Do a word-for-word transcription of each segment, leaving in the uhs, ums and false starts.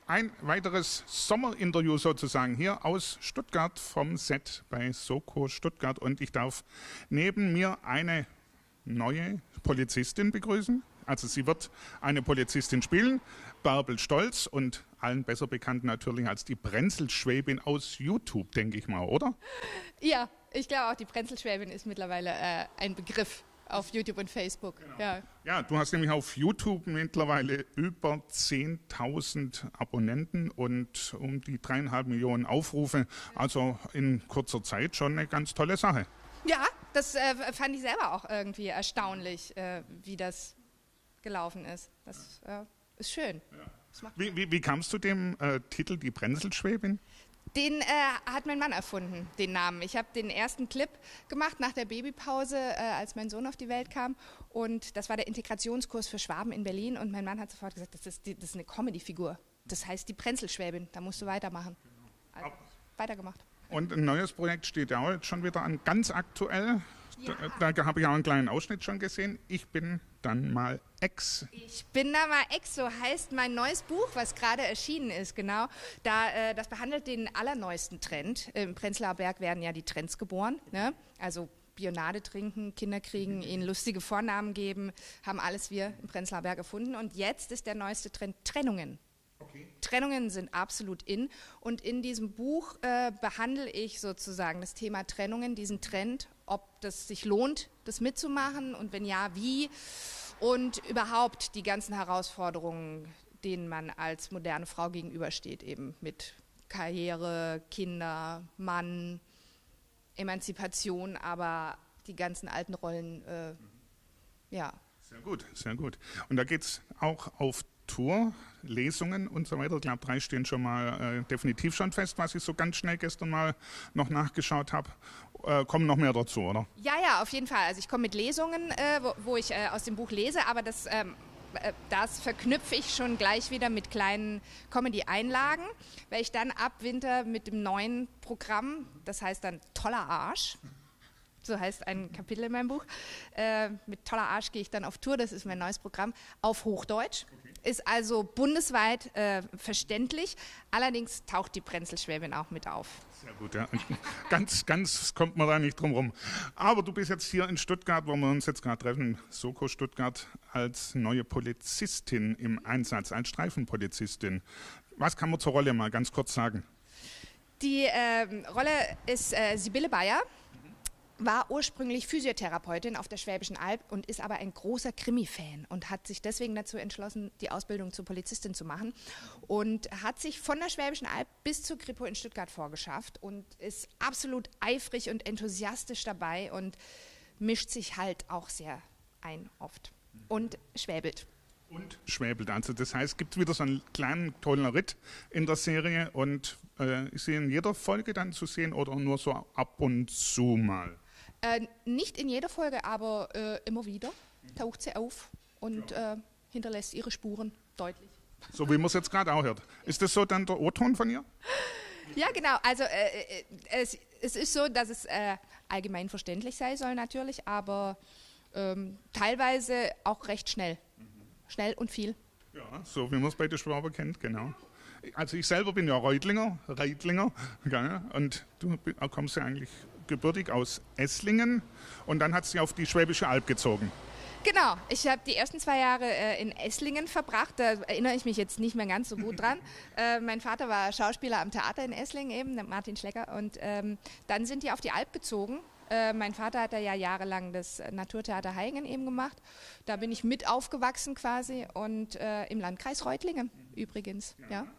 ein weiteres Sommerinterview sozusagen hier aus Stuttgart vom Set bei Soko Stuttgart. Und ich darf neben mir eine neue Polizistin begrüßen. Also sie wird eine Polizistin spielen, Bärbel Stolz, und allen besser bekannt natürlich als die Brenzelschwäbin aus YouTube, denke ich mal, oder? Ja, ich glaube auch, die Brenzelschwäbin ist mittlerweile äh, ein Begriff auf YouTube und Facebook. Genau. Ja. Ja, du hast nämlich auf YouTube mittlerweile über zehntausend Abonnenten und um die dreieinhalb Millionen Aufrufe. Also in kurzer Zeit schon eine ganz tolle Sache. Ja, das äh, fand ich selber auch irgendwie erstaunlich, äh, wie das gelaufen ist. Das äh, ist schön. Ja. Das wie, wie, wie kamst du dem äh, Titel Die Brenzelschwäbin? Den äh, hat mein Mann erfunden, den Namen. Ich habe den ersten Clip gemacht nach der Babypause, äh, als mein Sohn auf die Welt kam. Und das war der Integrationskurs für Schwaben in Berlin. Und mein Mann hat sofort gesagt, das ist, die, das ist eine Comedy-Figur. Das heißt die Brenzelschwäbin, da musst du weitermachen. Also, weitergemacht. Und ein neues Projekt steht ja auch jetzt schon wieder an, ganz aktuell. Ja. Da, da habe ich auch einen kleinen Ausschnitt schon gesehen. Ich bin dann mal Ex. Ich bin da mal Ex, so heißt mein neues Buch, was gerade erschienen ist, genau. Da, äh, das behandelt den allerneuesten Trend. Im Prenzlauer Berg werden ja die Trends geboren, ne? Also Bionade trinken, Kinder kriegen, ihnen lustige Vornamen geben, haben alles wir im Prenzlauer Berg erfunden. Und jetzt ist der neueste Trend Trennungen. Okay. Trennungen sind absolut in, und in diesem Buch äh, behandle ich sozusagen das Thema Trennungen, diesen Trend, ob das sich lohnt, das mitzumachen und wenn ja, wie, und überhaupt die ganzen Herausforderungen, denen man als moderne Frau gegenübersteht, eben mit Karriere, Kinder, Mann, Emanzipation, aber die ganzen alten Rollen, äh, ja. Sehr gut, sehr gut. Und da geht es auch auf Tour, Lesungen und so weiter. Ich glaube, drei stehen schon mal äh, definitiv schon fest, was ich so ganz schnell gestern mal noch nachgeschaut habe. Äh, kommen noch mehr dazu, oder? Ja, ja, auf jeden Fall. Also ich komme mit Lesungen, äh, wo, wo ich äh, aus dem Buch lese, aber das, ähm, äh, das verknüpfe ich schon gleich wieder mit kleinen Comedy-Einlagen, weil ich dann ab Winter mit dem neuen Programm, das heißt dann Toller Arsch, so heißt ein Kapitel in meinem Buch. Äh, mit Toller Arsch gehe ich dann auf Tour, das ist mein neues Programm, auf Hochdeutsch. Okay. Ist also bundesweit äh, verständlich, allerdings taucht die Brenzelschwäbin auch mit auf. Sehr gut, ja. ganz, ganz kommt man da nicht drum rum. Aber du bist jetzt hier in Stuttgart, wo wir uns jetzt gerade treffen, Soko Stuttgart, als neue Polizistin im Einsatz, als Streifenpolizistin. Was kann man zur Rolle mal ganz kurz sagen? Die äh, Rolle ist äh, Sibylle Bayer. War ursprünglich Physiotherapeutin auf der Schwäbischen Alb und ist aber ein großer Krimi-Fan und hat sich deswegen dazu entschlossen, die Ausbildung zur Polizistin zu machen und hat sich von der Schwäbischen Alb bis zur Kripo in Stuttgart vorgeschafft und ist absolut eifrig und enthusiastisch dabei und mischt sich halt auch sehr ein oft und schwäbelt. Und schwäbelt, also das heißt, es gibt wieder so einen kleinen tollen Ritt in der Serie und äh, ist sie in jeder Folge dann zu sehen oder nur so ab und zu mal? Äh, nicht in jeder Folge, aber äh, immer wieder taucht sie auf und äh, hinterlässt ihre Spuren deutlich. So wie man es jetzt gerade auch hört. Ist das so dann der O-Ton von ihr? Ja, genau. Also äh, es, es ist so, dass es äh, allgemein verständlich sein soll natürlich, aber ähm, teilweise auch recht schnell. Schnell und viel. Ja, so wie man es bei den Schwaben kennt, genau. Also ich selber bin ja Reutlinger, Reitlinger, gell? Und du kommst ja eigentlich gebürtig aus Esslingen und dann hat sie auf die Schwäbische Alb gezogen. Genau, ich habe die ersten zwei Jahre äh, in Esslingen verbracht, da erinnere ich mich jetzt nicht mehr ganz so gut dran. äh, mein Vater war Schauspieler am Theater in Esslingen eben, der Martin Schlecker, und ähm, dann sind die auf die Alb gezogen. Äh, mein Vater hat da ja jahrelang das Naturtheater Haingen eben gemacht. Da bin ich mit aufgewachsen quasi und äh, im Landkreis Reutlingen übrigens. Ja, ja.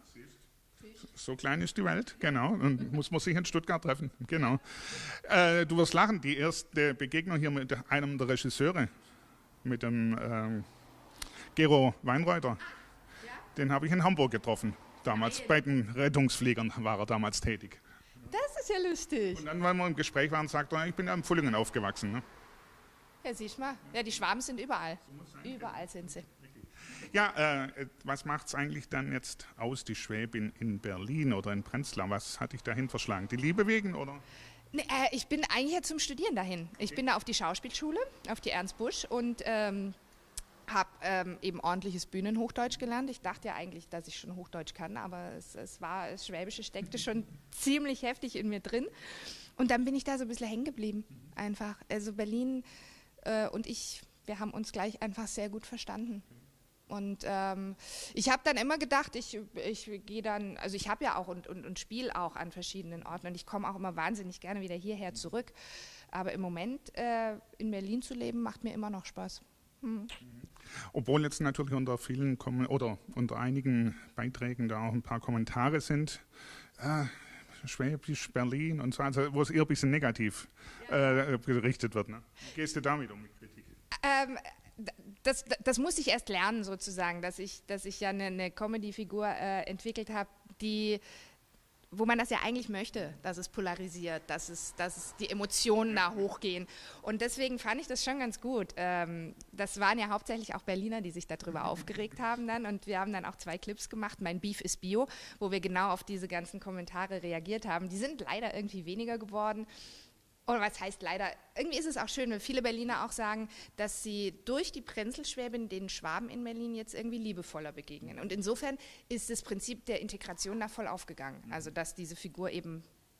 So klein ist die Welt, genau. Und muss man sich in Stuttgart treffen, genau. Äh, du wirst lachen, die erste Begegnung hier mit einem der Regisseure, mit dem äh, Gero Weinreuter, ja? Den habe ich in Hamburg getroffen. Damals bei den Rettungsfliegern war er damals tätig. Das ist ja lustig. Und dann, weil wir im Gespräch waren, sagt er, ich bin ja in Pfullingen aufgewachsen. Ne? Ja, siehst du mal. Ja, die Schwaben sind überall. So überall sind sie. Ja, äh, was macht es eigentlich dann jetzt aus, die Schwäbin in Berlin oder in Prenzlau? Was hat dich dahin verschlagen? Die Liebe wegen, oder? Nee, äh, ich bin eigentlich ja zum Studieren dahin. Ich bin da auf die Schauspielschule, auf die Ernst Busch und ähm, habe ähm, eben ordentliches Bühnenhochdeutsch gelernt. Ich dachte ja eigentlich, dass ich schon Hochdeutsch kann, aber es, es war, das Schwäbische steckte schon ziemlich heftig in mir drin. Und dann bin ich da so ein bisschen hängen geblieben, einfach. Also Berlin äh, und ich, wir haben uns gleich einfach sehr gut verstanden. Und ähm, ich habe dann immer gedacht, ich, ich gehe dann, also ich habe ja auch und, und, und spiele auch an verschiedenen Orten und ich komme auch immer wahnsinnig gerne wieder hierher zurück. Aber im Moment äh, in Berlin zu leben, macht mir immer noch Spaß. Hm. Obwohl jetzt natürlich unter vielen Kom oder unter einigen Beiträgen da auch ein paar Kommentare sind, äh, Schwäbisch, Berlin und so, also wo es eher ein bisschen negativ äh, gerichtet wird. Ne? Wie gehst du damit um mit Kritik? Ähm, das, das musste ich erst lernen sozusagen, dass ich, dass ich ja eine, eine Comedy-Figur äh, entwickelt habe, die wo man das ja eigentlich möchte, dass es polarisiert, dass, es, dass es die Emotionen da hochgehen. Und deswegen fand ich das schon ganz gut. Ähm, das waren ja hauptsächlich auch Berliner, die sich darüber aufgeregt haben dann. Und wir haben dann auch zwei Clips gemacht, Mein Beef ist Bio, wo wir genau auf diese ganzen Kommentare reagiert haben. Die sind leider irgendwie weniger geworden. Oder was heißt leider? Irgendwie ist es auch schön, wenn viele Berliner auch sagen, dass sie durch die Prenzlschwäbin den Schwaben in Berlin jetzt irgendwie liebevoller begegnen. Und insofern ist das Prinzip der Integration da voll aufgegangen. Also dass diese Figur eben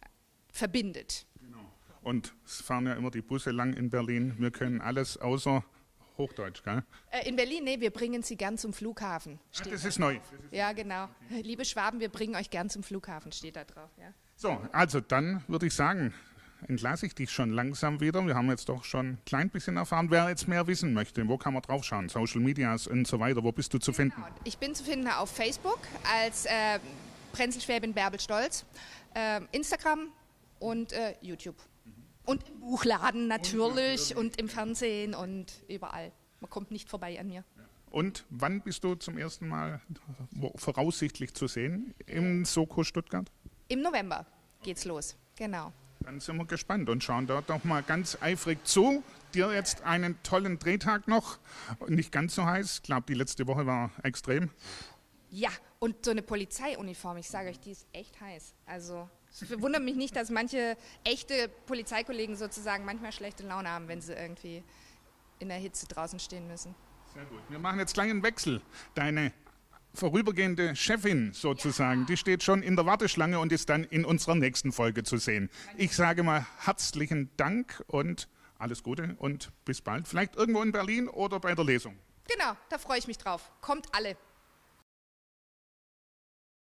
verbindet. Genau. Und es fahren ja immer die Busse lang in Berlin. Wir können alles außer Hochdeutsch, gell? Äh, in Berlin, nee, wir bringen sie gern zum Flughafen. Ach, das ist neu. Das ist ja, genau. Okay. Liebe Schwaben, wir bringen euch gern zum Flughafen, steht da drauf. Ja. So, also dann würde ich sagen, entlasse ich dich schon langsam wieder. Wir haben jetzt doch schon ein klein bisschen erfahren. Wer jetzt mehr wissen möchte, wo kann man drauf schauen? Social Medias und so weiter, wo bist du zu finden? Genau. Ich bin zu finden auf Facebook als äh, Prenzlschwäbin Bärbel Stolz, äh, Instagram und äh, YouTube. Mhm. Und im Buchladen natürlich und, und im Fernsehen und überall. Man kommt nicht vorbei an mir. Und wann bist du zum ersten Mal voraussichtlich zu sehen im Soko Stuttgart? Im November geht's los, genau. Dann sind wir gespannt und schauen dort noch mal ganz eifrig zu. Dir jetzt einen tollen Drehtag noch. Nicht ganz so heiß. Ich glaube, die letzte Woche war extrem. Ja, und so eine Polizeiuniform, ich sage euch, die ist echt heiß. Also es wundert mich nicht, dass manche echte Polizeikollegen sozusagen manchmal schlechte Laune haben, wenn sie irgendwie in der Hitze draußen stehen müssen. Sehr gut. Wir machen jetzt gleich einen Wechsel. Deine vorübergehende Chefin sozusagen, ja. Die steht schon in der Warteschlange und ist dann in unserer nächsten Folge zu sehen. Ich sage mal herzlichen Dank und alles Gute und bis bald. Vielleicht irgendwo in Berlin oder bei der Lesung. Genau, da freue ich mich drauf. Kommt alle.